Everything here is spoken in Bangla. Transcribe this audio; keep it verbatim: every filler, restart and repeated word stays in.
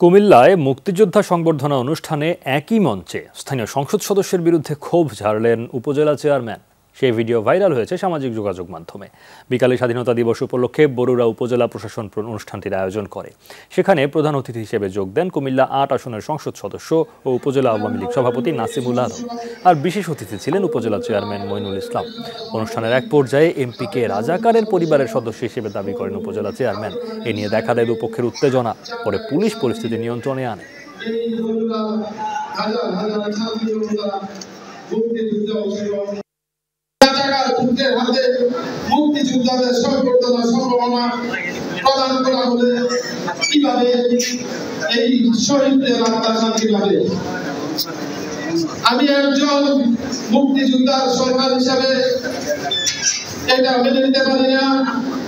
কুমিল্লায় মুক্তিযোদ্ধা সংবর্ধনা অনুষ্ঠানে একই মঞ্চে স্থানীয় সংসদ সদস্যের বিরুদ্ধে ক্ষোভ ঝাড়লেন উপজেলা চেয়ারম্যান। সেই ভিডিও ভাইরাল হয়েছে সামাজিক যোগাযোগ মাধ্যমে। বিকালে স্বাধীনতা দিবস উপলক্ষে বরুড়া উপজেলা প্রশাসন অনুষ্ঠানটির আয়োজন করে। সেখানে প্রধান অতিথি হিসেবে যোগ দেন কুমিল্লা আট আসনের সংসদ সদস্য ও উপজেলা আওয়ামী লীগ সভাপতি নাসিমুল আলম। আর বিশেষ অতিথি ছিলেন উপজেলা চেয়ারম্যান মইনুল ইসলাম। অনুষ্ঠানের এক পর্যায়ে এমপিকে রাজাকারের পরিবারের সদস্য হিসেবে দাবি করেন উপজেলা চেয়ারম্যান। এ নিয়ে দেখা দেয় দুপক্ষের উত্তেজনা। পরে পুলিশ পরিস্থিতি নিয়ন্ত্রণে আনে। মুক্তিযোদ্ধাদের সংবর্ধনা সম্ভাবনা প্রদান করা হলে কিভাবে এই শহীদদের আত্মার শান্তি পাবে? আমি একজন মুক্তিযোদ্ধার সরকার হিসাবে এটা মেনে নিতে পারি না।